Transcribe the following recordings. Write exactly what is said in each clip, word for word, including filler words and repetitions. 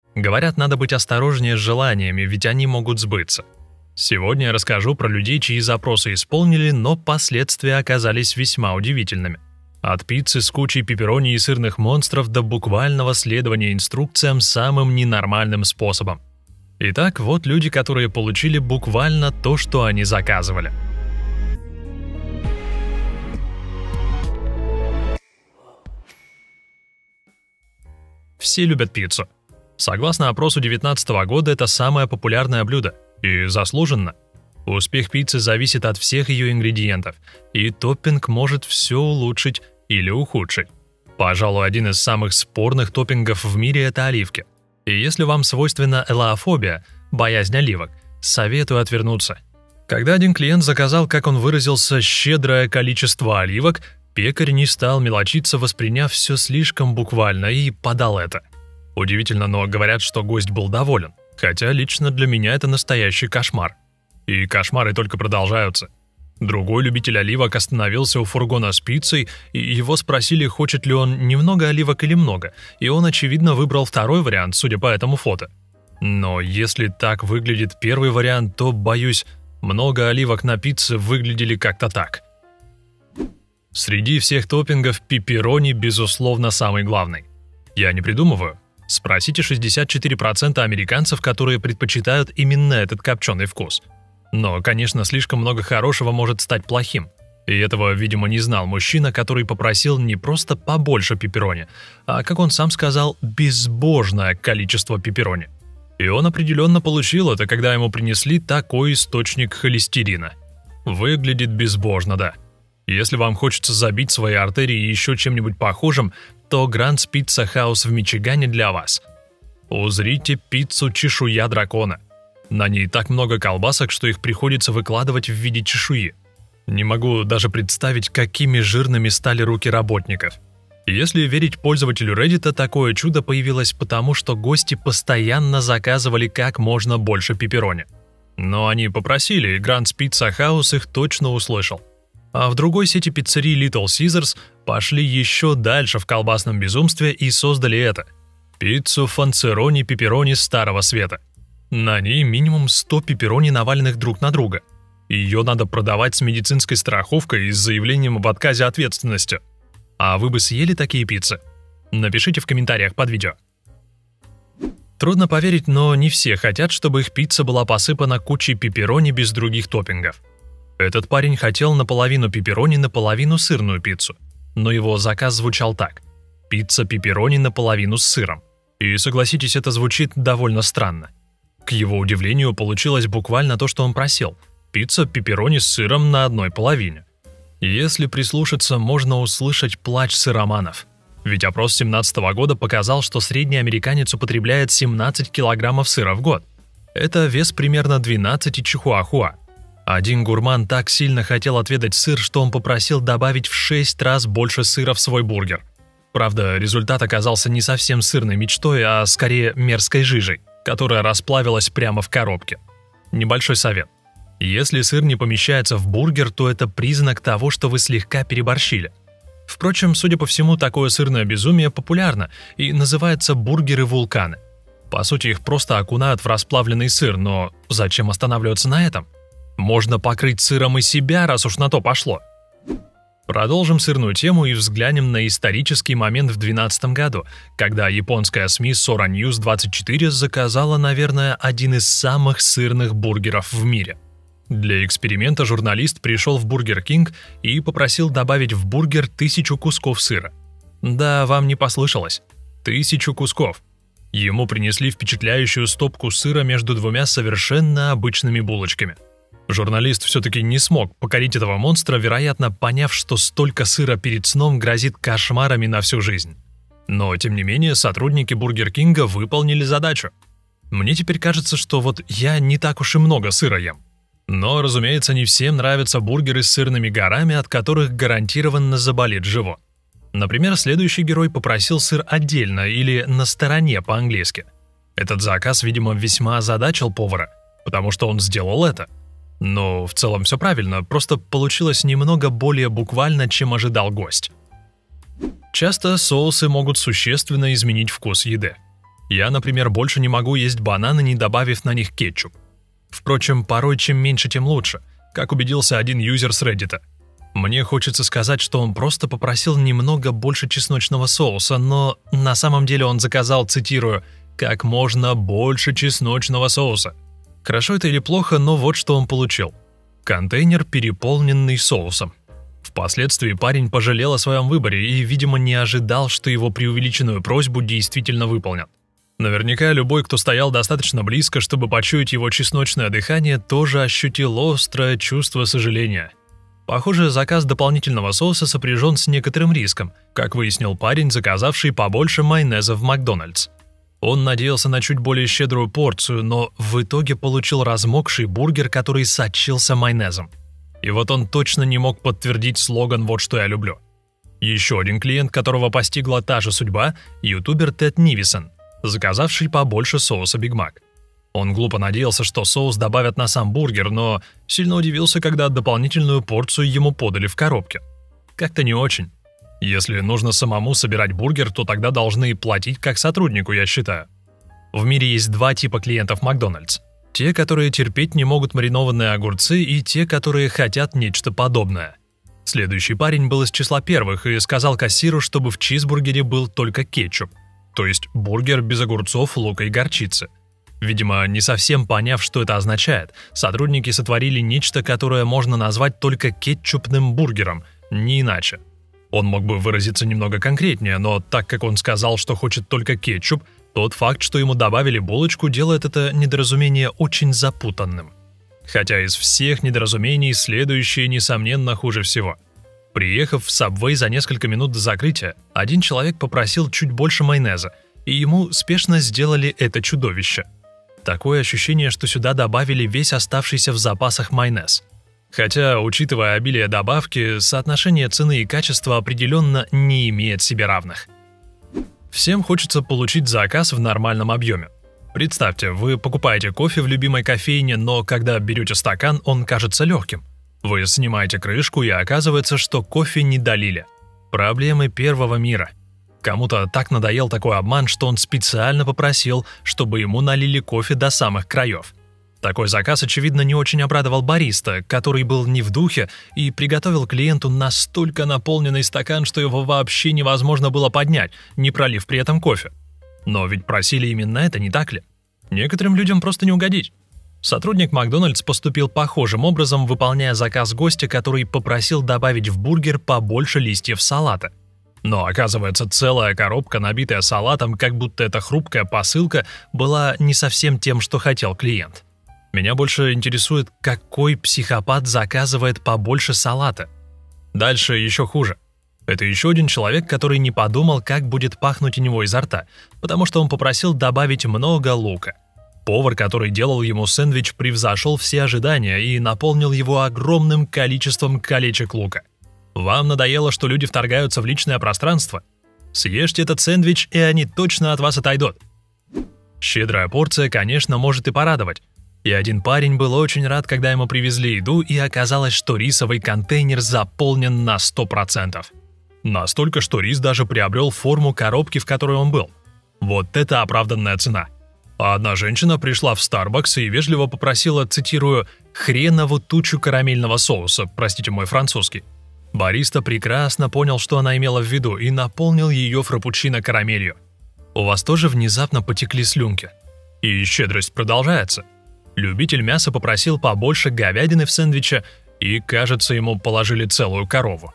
Говорят, надо быть осторожнее с желаниями, ведь они могут сбыться. Сегодня я расскажу про людей, чьи запросы исполнили, но последствия оказались весьма удивительными. От пиццы с кучей пепперони и сырных монстров до буквального следования инструкциям самым ненормальным способом. Итак, вот люди, которые получили буквально то, что они заказывали. Все любят пиццу. Согласно опросу две тысячи девятнадцатого года, это самое популярное блюдо. И заслуженно. Успех пиццы зависит от всех ее ингредиентов, и топпинг может все улучшить или ухудшить. Пожалуй, один из самых спорных топпингов в мире – это оливки. И если вам свойственна элеофобия, боязнь оливок, советую отвернуться. Когда один клиент заказал, как он выразился, щедрое количество оливок, пекарь не стал мелочиться, восприняв все слишком буквально, и подал это. Удивительно, но говорят, что гость был доволен, хотя лично для меня это настоящий кошмар. И кошмары только продолжаются. Другой любитель оливок остановился у фургона с пиццей, и его спросили, хочет ли он немного оливок или много, и он, очевидно, выбрал второй вариант, судя по этому фото. Но если так выглядит первый вариант, то, боюсь, много оливок на пицце выглядели как-то так. Среди всех топпингов пепперони, безусловно, самый главный. Я не придумываю. Спросите шестьдесят четыре процента американцев, которые предпочитают именно этот копченый вкус. Но, конечно, слишком много хорошего может стать плохим. И этого, видимо, не знал мужчина, который попросил не просто побольше пепперони, а, как он сам сказал, безбожное количество пепперони. И он определенно получил это, когда ему принесли такой источник холестерина. Выглядит безбожно, да. Если вам хочется забить свои артерии еще чем-нибудь похожим, то Grant's Pizza House в Мичигане для вас. Узрите пиццу «Чешуя дракона». На ней так много колбасок, что их приходится выкладывать в виде чешуи. Не могу даже представить, какими жирными стали руки работников. Если верить пользователю Reddit, такое чудо появилось потому, что гости постоянно заказывали как можно больше пепперони. Но они попросили, и Grant's Pizza House их точно услышал. А в другой сети пиццерий Little Caesars пошли еще дальше в колбасном безумстве и создали это – пиццу фанцерони пепперони старого света. На ней минимум сто пепперони, наваленных друг на друга. Ее надо продавать с медицинской страховкой и с заявлением об отказе ответственности. А вы бы съели такие пиццы? Напишите в комментариях под видео. Трудно поверить, но не все хотят, чтобы их пицца была посыпана кучей пепперони без других топпингов. Этот парень хотел наполовину пепперони, наполовину сырную пиццу. Но его заказ звучал так: пицца пепперони наполовину с сыром. И согласитесь, это звучит довольно странно. К его удивлению, получилось буквально то, что он просил – пицца пепперони с сыром на одной половине. Если прислушаться, можно услышать плач сыроманов. Ведь опрос две тысячи семнадцатого года показал, что средний американец употребляет семнадцать килограммов сыра в год. Это вес примерно двенадцать чихуахуа. Один гурман так сильно хотел отведать сыр, что он попросил добавить в шесть раз больше сыра в свой бургер. Правда, результат оказался не совсем сырной мечтой, а скорее мерзкой жижей, которая расплавилась прямо в коробке. Небольшой совет. Если сыр не помещается в бургер, то это признак того, что вы слегка переборщили. Впрочем, судя по всему, такое сырное безумие популярно и называется бургеры-вулканы. По сути, их просто окунают в расплавленный сыр, но зачем останавливаться на этом? Можно покрыть сыром и себя, раз уж на то пошло. Продолжим сырную тему и взглянем на исторический момент в две тысячи двенадцатом году, когда японская СМИ Sora News двадцать четыре заказала, наверное, один из самых сырных бургеров в мире. Для эксперимента журналист пришел в Burger King и попросил добавить в бургер тысячу кусков сыра. Да, вам не послышалось. Тысячу кусков. Ему принесли впечатляющую стопку сыра между двумя совершенно обычными булочками. Журналист все-таки не смог покорить этого монстра, вероятно, поняв, что столько сыра перед сном грозит кошмарами на всю жизнь. Но, тем не менее, сотрудники Бургер Кинга выполнили задачу. Мне теперь кажется, что вот я не так уж и много сыра ем. Но, разумеется, не всем нравятся бургеры с сырными горами, от которых гарантированно заболит живот. Например, следующий герой попросил сыр отдельно или на стороне по-английски. Этот заказ, видимо, весьма озадачил повара, потому что он сделал это. Но в целом все правильно, просто получилось немного более буквально, чем ожидал гость. Часто соусы могут существенно изменить вкус еды. Я, например, больше не могу есть бананы, не добавив на них кетчуп. Впрочем, порой чем меньше, тем лучше, как убедился один юзер с Reddit. Мне хочется сказать, что он просто попросил немного больше чесночного соуса, но на самом деле он заказал, цитирую, «как можно больше чесночного соуса». Хорошо это или плохо, но вот что он получил. Контейнер, переполненный соусом. Впоследствии парень пожалел о своем выборе и, видимо, не ожидал, что его преувеличенную просьбу действительно выполнят. Наверняка любой, кто стоял достаточно близко, чтобы почуять его чесночное дыхание, тоже ощутил острое чувство сожаления. Похоже, заказ дополнительного соуса сопряжен с некоторым риском, как выяснил парень, заказавший побольше майонеза в Макдональдс. Он надеялся на чуть более щедрую порцию, но в итоге получил размокший бургер, который сочился майонезом. И вот он точно не мог подтвердить слоган «Вот что я люблю». Еще один клиент, которого постигла та же судьба – ютубер Тед Нивисон, заказавший побольше соуса Биг Мак. Он глупо надеялся, что соус добавят на сам бургер, но сильно удивился, когда дополнительную порцию ему подали в коробке. Как-то не очень. Если нужно самому собирать бургер, то тогда должны платить как сотруднику, я считаю. В мире есть два типа клиентов Макдональдс. Те, которые терпеть не могут маринованные огурцы, и те, которые хотят нечто подобное. Следующий парень был из числа первых и сказал кассиру, чтобы в чизбургере был только кетчуп. То есть бургер без огурцов, лука и горчицы. Видимо, не совсем поняв, что это означает, сотрудники сотворили нечто, которое можно назвать только кетчупным бургером, не иначе. Он мог бы выразиться немного конкретнее, но так как он сказал, что хочет только кетчуп, тот факт, что ему добавили булочку, делает это недоразумение очень запутанным. Хотя из всех недоразумений следующее, несомненно, хуже всего. Приехав в Subway за несколько минут до закрытия, один человек попросил чуть больше майонеза, и ему спешно сделали это чудовище. Такое ощущение, что сюда добавили весь оставшийся в запасах майонез. Хотя, учитывая обилие добавки, соотношение цены и качества определенно не имеет себе равных. Всем хочется получить заказ в нормальном объеме. Представьте, вы покупаете кофе в любимой кофейне, но когда берете стакан, он кажется легким. Вы снимаете крышку, и оказывается, что кофе не долили. Проблемы первого мира. Кому-то так надоел такой обман, что он специально попросил, чтобы ему налили кофе до самых краев. Такой заказ, очевидно, не очень обрадовал бариста, который был не в духе и приготовил клиенту настолько наполненный стакан, что его вообще невозможно было поднять, не пролив при этом кофе. Но ведь просили именно это, не так ли? Некоторым людям просто не угодить. Сотрудник Макдональдс поступил похожим образом, выполняя заказ гостя, который попросил добавить в бургер побольше листьев салата. Но, оказывается, целая коробка, набитая салатом, как будто эта хрупкая посылка, была не совсем тем, что хотел клиент. Меня больше интересует, какой психопат заказывает побольше салата. Дальше еще хуже. Это еще один человек, который не подумал, как будет пахнуть у него изо рта, потому что он попросил добавить много лука. Повар, который делал ему сэндвич, превзошел все ожидания и наполнил его огромным количеством колечек лука. Вам надоело, что люди вторгаются в личное пространство? Съешьте этот сэндвич, и они точно от вас отойдут. Щедрая порция, конечно, может и порадовать. И один парень был очень рад, когда ему привезли еду, и оказалось, что рисовый контейнер заполнен на сто процентов. Настолько, что рис даже приобрел форму коробки, в которой он был. Вот это оправданная цена. А одна женщина пришла в Starbucks и вежливо попросила, цитирую, «хренову тучу карамельного соуса», простите мой французский. Бариста прекрасно понял, что она имела в виду, и наполнил ее фраппучино карамелью. У вас тоже внезапно потекли слюнки? И щедрость продолжается. Любитель мяса попросил побольше говядины в сэндвиче, и, кажется, ему положили целую корову.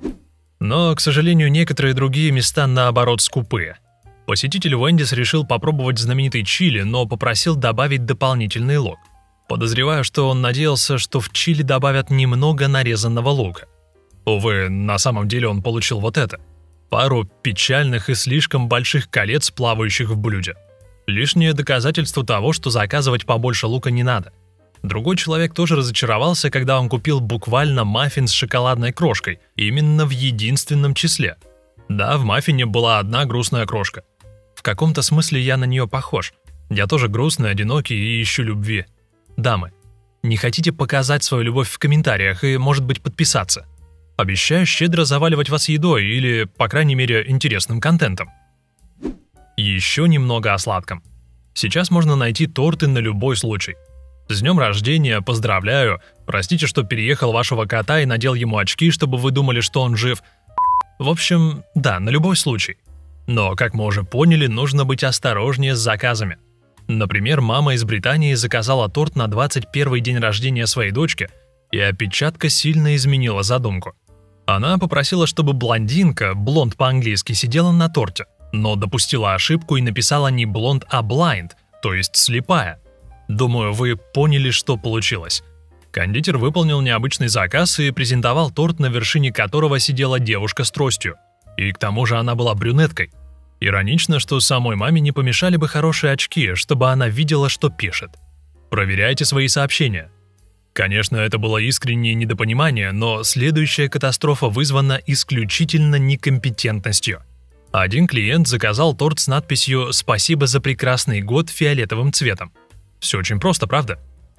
Но, к сожалению, некоторые другие места, наоборот, скупые. Посетитель Wendy's решил попробовать знаменитый чили, но попросил добавить дополнительный лук. Подозреваю, что он надеялся, что в чили добавят немного нарезанного лука. Увы, на самом деле он получил вот это. Пару печальных и слишком больших колец, плавающих в блюде. Лишнее доказательство того, что заказывать побольше лука не надо. Другой человек тоже разочаровался, когда он купил буквально маффин с шоколадной крошкой, именно в единственном числе. Да, в маффине была одна грустная крошка. В каком-то смысле я на нее похож. Я тоже грустный, одинокий и ищу любви. Дамы, не хотите показать свою любовь в комментариях и, может быть, подписаться? Обещаю щедро заваливать вас едой или, по крайней мере, интересным контентом. Еще немного о сладком. Сейчас можно найти торты на любой случай. С днем рождения, поздравляю, простите, что переехал вашего кота и надел ему очки, чтобы вы думали, что он жив. В общем, да, на любой случай. Но, как мы уже поняли, нужно быть осторожнее с заказами. Например, мама из Британии заказала торт на двадцать первый день рождения своей дочки, и опечатка сильно изменила задумку. Она попросила, чтобы блондинка, блонд по-английски, сидела на торте, но допустила ошибку и написала не блонд, а blind, то есть слепая. Думаю, вы поняли, что получилось. Кондитер выполнил необычный заказ и презентовал торт, на вершине которого сидела девушка с тростью. И к тому же она была брюнеткой. Иронично, что самой маме не помешали бы хорошие очки, чтобы она видела, что пишет. Проверяйте свои сообщения. Конечно, это было искреннее недопонимание, но следующая катастрофа вызвана исключительно некомпетентностью. Один клиент заказал торт с надписью «Спасибо за прекрасный год» фиолетовым цветом. Все очень просто, правда?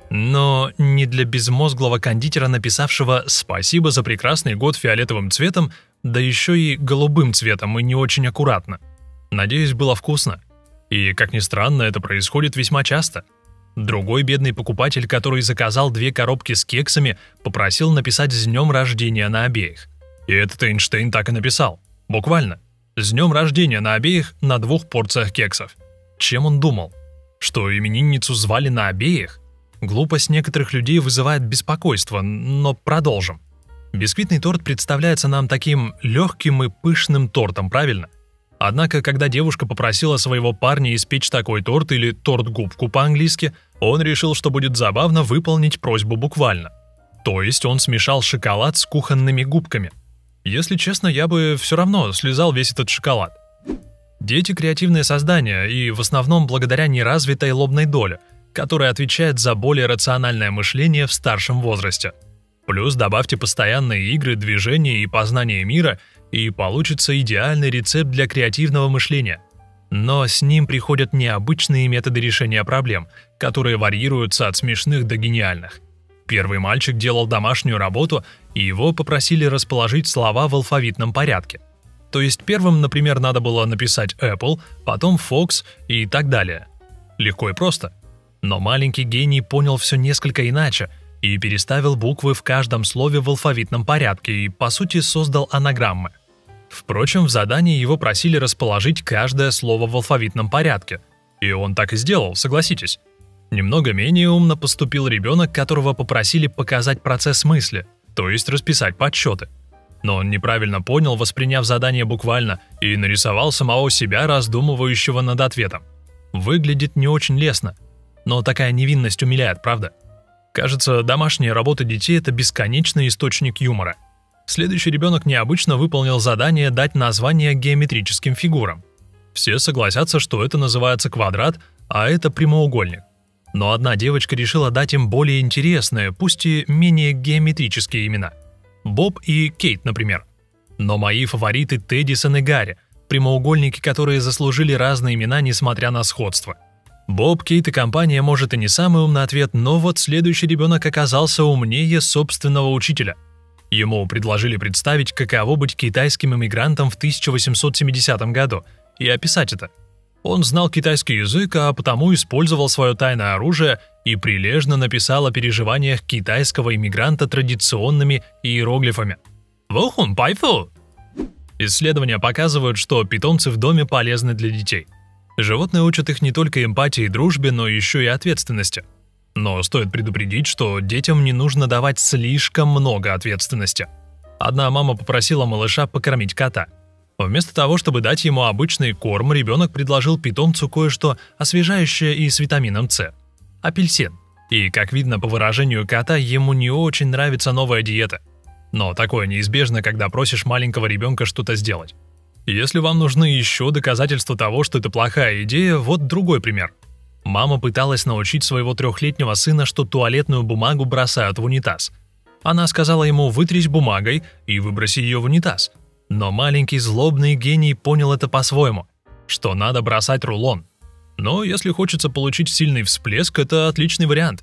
Но не для безмозглого кондитера, написавшего «Спасибо за прекрасный год» фиолетовым цветом, да еще и голубым цветом и не очень аккуратно. Надеюсь, было вкусно. И, как ни странно, это происходит весьма часто. Другой бедный покупатель, который заказал две коробки с кексами, попросил написать «С днем рождения» на обеих. И этот Эйнштейн так и написал. Буквально. «С днем рождения» на обеих на двух порциях кексов. Чем он думал? Что именинницу звали на обеих? Глупость некоторых людей вызывает беспокойство, но продолжим. Бисквитный торт представляется нам таким легким и пышным тортом, правильно? Однако, когда девушка попросила своего парня испечь такой торт или торт-губку по-английски, он решил, что будет забавно выполнить просьбу буквально. То есть он смешал шоколад с кухонными губками. Если честно, я бы все равно слезал весь этот шоколад. Дети – креативные создания, и в основном благодаря неразвитой лобной доле, которая отвечает за более рациональное мышление в старшем возрасте. Плюс добавьте постоянные игры, движения и познание мира, и получится идеальный рецепт для креативного мышления. Но с ним приходят необычные методы решения проблем, которые варьируются от смешных до гениальных. Первый мальчик делал домашнюю работу, и его попросили расположить слова в алфавитном порядке. То есть первым, например, надо было написать Apple, потом Fox и так далее. Легко и просто. Но маленький гений понял все несколько иначе и переставил буквы в каждом слове в алфавитном порядке и, по сути, создал анаграммы. Впрочем, в задании его просили расположить каждое слово в алфавитном порядке. И он так и сделал, согласитесь. Немного менее умно поступил ребенок, которого попросили показать процесс мысли, то есть расписать подсчеты. Но он неправильно понял, восприняв задание буквально, и нарисовал самого себя, раздумывающего над ответом. Выглядит не очень лестно, но такая невинность умиляет, правда? Кажется, домашняя работа детей – это бесконечный источник юмора. Следующий ребенок необычно выполнил задание дать название геометрическим фигурам. Все согласятся, что это называется квадрат, а это прямоугольник. Но одна девочка решила дать им более интересные, пусть и менее геометрические имена. Боб и Кейт, например. Но мои фавориты Теддисон и Гарри, прямоугольники, которые заслужили разные имена, несмотря на сходство. Боб, Кейт и компания, может, и не самый умный ответ, но вот следующий ребенок оказался умнее собственного учителя. Ему предложили представить, каково быть китайским иммигрантом в тысяча восемьсот семидесятом году, и описать это. Он знал китайский язык, а потому использовал свое тайное оружие и прилежно написал о переживаниях китайского иммигранта традиционными иероглифами. «Вухун пайфу!» Исследования показывают, что питомцы в доме полезны для детей. Животные учат их не только эмпатии и дружбе, но еще и ответственности. Но стоит предупредить, что детям не нужно давать слишком много ответственности. Одна мама попросила малыша покормить кота. Вместо того, чтобы дать ему обычный корм, ребенок предложил питомцу кое-что освежающее и с витамином С – апельсин. И, как видно по выражению кота, ему не очень нравится новая диета. Но такое неизбежно, когда просишь маленького ребенка что-то сделать. Если вам нужны еще доказательства того, что это плохая идея, вот другой пример. Мама пыталась научить своего трехлетнего сына, что туалетную бумагу бросают в унитаз. Она сказала ему «вытрись бумагой и выброси ее в унитаз». Но маленький злобный гений понял это по-своему, что надо бросать рулон. Но если хочется получить сильный всплеск, это отличный вариант.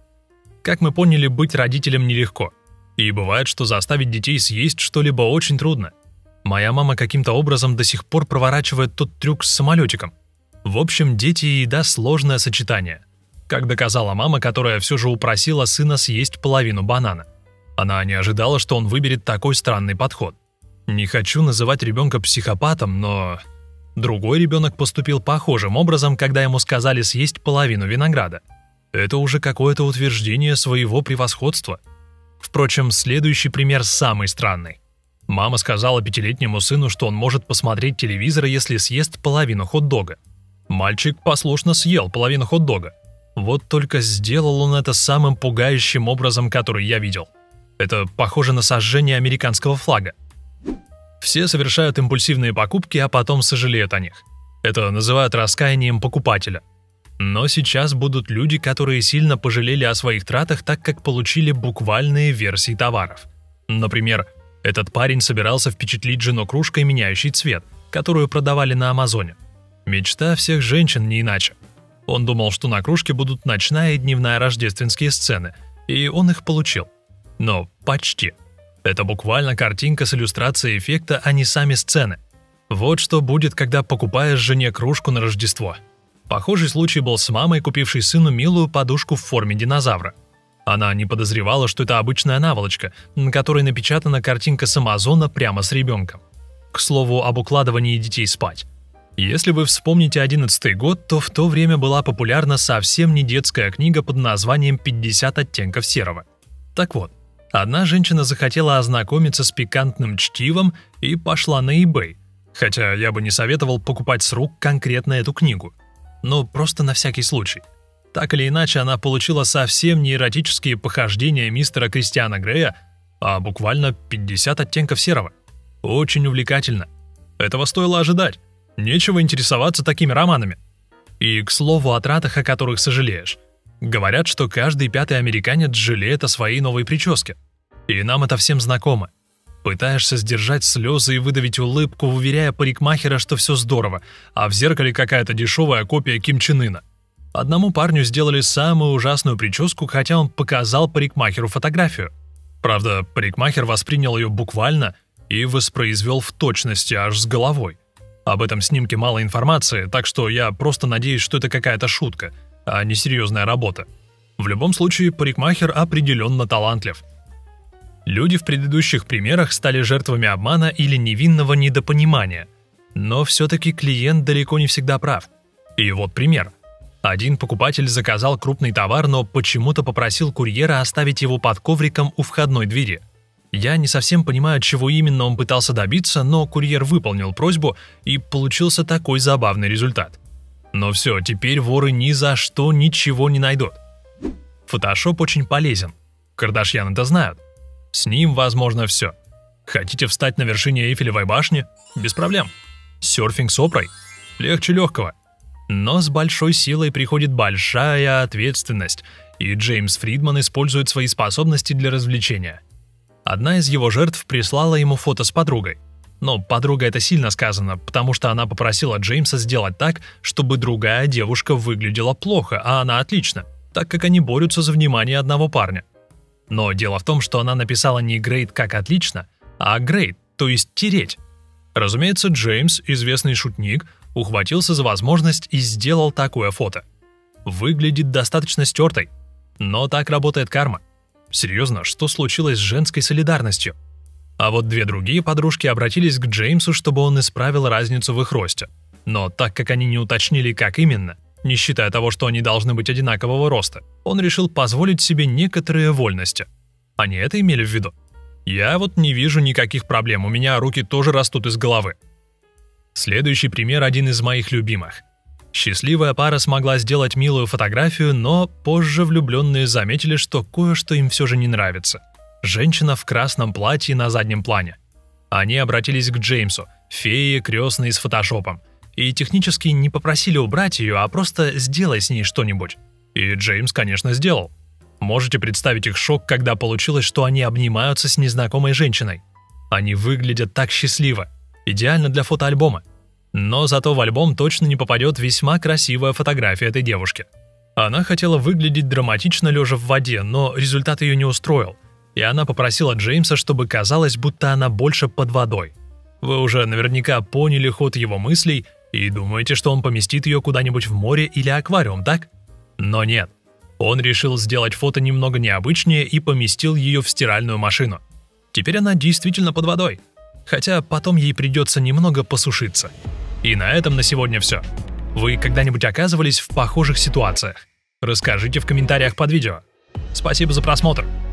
Как мы поняли, быть родителем нелегко. И бывает, что заставить детей съесть что-либо очень трудно. Моя мама каким-то образом до сих пор проворачивает тот трюк с самолетиком. В общем, дети и еда – сложное сочетание. Как доказала мама, которая все же упросила сына съесть половину банана. Она не ожидала, что он выберет такой странный подход. Не хочу называть ребенка психопатом, но... Другой ребенок поступил похожим образом, когда ему сказали съесть половину винограда. Это уже какое-то утверждение своего превосходства. Впрочем, следующий пример самый странный. Мама сказала пятилетнему сыну, что он может посмотреть телевизор, если съест половину хот-дога. Мальчик послушно съел половину хот-дога. Вот только сделал он это самым пугающим образом, который я видел. Это похоже на сожжение американского флага. Все совершают импульсивные покупки, а потом сожалеют о них. Это называют раскаянием покупателя. Но сейчас будут люди, которые сильно пожалели о своих тратах, так как получили буквальные версии товаров. Например, этот парень собирался впечатлить жену кружкой, меняющей цвет, которую продавали на Амазоне. Мечта всех женщин, не иначе. Он думал, что на кружке будут ночная и дневная рождественские сцены, и он их получил. Но почти. Это буквально картинка с иллюстрацией эффекта, а не сами сцены. Вот что будет, когда покупаешь жене кружку на Рождество. Похожий случай был с мамой, купившей сыну милую подушку в форме динозавра. Она не подозревала, что это обычная наволочка, на которой напечатана картинка с Амазона прямо с ребенком. К слову, об укладывании детей спать. Если вы вспомните одиннадцатый год, то в то время была популярна совсем не детская книга под названием «пятьдесят оттенков серого». Так вот, одна женщина захотела ознакомиться с пикантным чтивом и пошла на eBay, хотя я бы не советовал покупать с рук конкретно эту книгу. Но просто на всякий случай. Так или иначе, она получила совсем не эротические похождения мистера Кристиана Грея, а буквально пятьдесят оттенков серого. Очень увлекательно. Этого стоило ожидать. Нечего интересоваться такими романами. И, к слову, о тратах, о которых сожалеешь. Говорят, что каждый пятый американец жалеет о своей новой прическе. И нам это всем знакомо. Пытаешься сдержать слезы и выдавить улыбку, уверяя парикмахера, что все здорово, а в зеркале какая-то дешевая копия Ким Чен Ына. Одному парню сделали самую ужасную прическу, хотя он показал парикмахеру фотографию. Правда, парикмахер воспринял ее буквально и воспроизвел в точности, аж с головой. Об этом снимке мало информации, так что я просто надеюсь, что это какая-то шутка, а не серьезная работа. В любом случае, парикмахер определенно талантлив. Люди в предыдущих примерах стали жертвами обмана или невинного недопонимания. Но все-таки клиент далеко не всегда прав. И вот пример. Один покупатель заказал крупный товар, но почему-то попросил курьера оставить его под ковриком у входной двери. Я не совсем понимаю, чего именно он пытался добиться, но курьер выполнил просьбу, и получился такой забавный результат. Но все, теперь воры ни за что ничего не найдут. Фотошоп очень полезен. Кардашьян это знают. С ним возможно все. Хотите встать на вершине Эйфелевой башни? Без проблем. Серфинг с Опрой? Легче легкого. Но с большой силой приходит большая ответственность, и Джеймс Фридман использует свои способности для развлечения. Одна из его жертв прислала ему фото с подругой. Но подруга — это сильно сказано, потому что она попросила Джеймса сделать так, чтобы другая девушка выглядела плохо, а она отлично, так как они борются за внимание одного парня. Но дело в том, что она написала не «great» как «отлично», а «great», то есть «тереть». Разумеется, Джеймс, известный шутник, ухватился за возможность и сделал такое фото. Выглядит достаточно стертой, но так работает карма. Серьезно, что случилось с женской солидарностью? А вот две другие подружки обратились к Джеймсу, чтобы он исправил разницу в их росте. Но так как они не уточнили, как именно, не считая того, что они должны быть одинакового роста, он решил позволить себе некоторые вольности. Они это имели в виду? Я вот не вижу никаких проблем, у меня руки тоже растут из головы. Следующий пример один из моих любимых. Счастливая пара смогла сделать милую фотографию, но позже влюбленные заметили, что кое-что им все же не нравится. Женщина в красном платье на заднем плане. Они обратились к Джеймсу, фее крестной с фотошопом, и технически не попросили убрать ее, а просто сделай с ней что-нибудь. И Джеймс, конечно, сделал. Можете представить их шок, когда получилось, что они обнимаются с незнакомой женщиной. Они выглядят так счастливо, идеально для фотоальбома. Но зато в альбом точно не попадет весьма красивая фотография этой девушки. Она хотела выглядеть драматично лежа в воде, но результат ее не устроил, и она попросила Джеймса, чтобы казалось, будто она больше под водой. Вы уже наверняка поняли ход его мыслей и думаете, что он поместит ее куда-нибудь в море или аквариум, так? Но нет. Он решил сделать фото немного необычнее и поместил ее в стиральную машину. Теперь она действительно под водой. Хотя потом ей придется немного посушиться. И на этом на сегодня все. Вы когда-нибудь оказывались в похожих ситуациях? Расскажите в комментариях под видео. Спасибо за просмотр.